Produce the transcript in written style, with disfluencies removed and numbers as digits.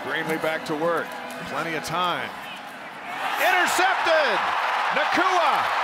Greenlee back to work. Plenty of time. Intercepted! Nacua